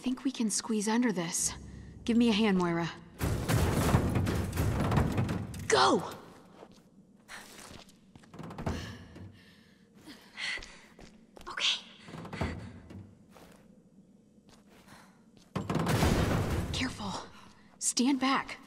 think we can squeeze under this. Give me a hand, Moira. Go! Okay. Careful. Stand back.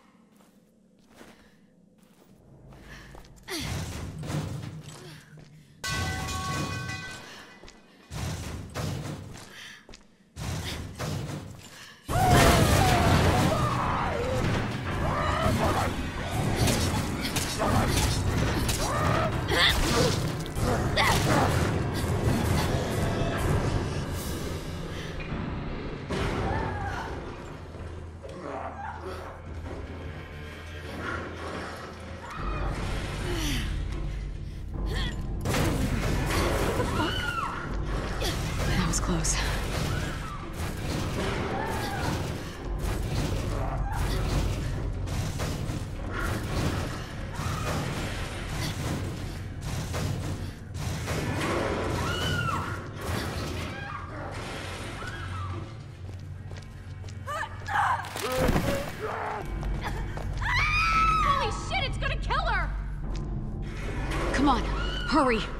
Close. Holy shit, it's gonna kill her! Come on, hurry.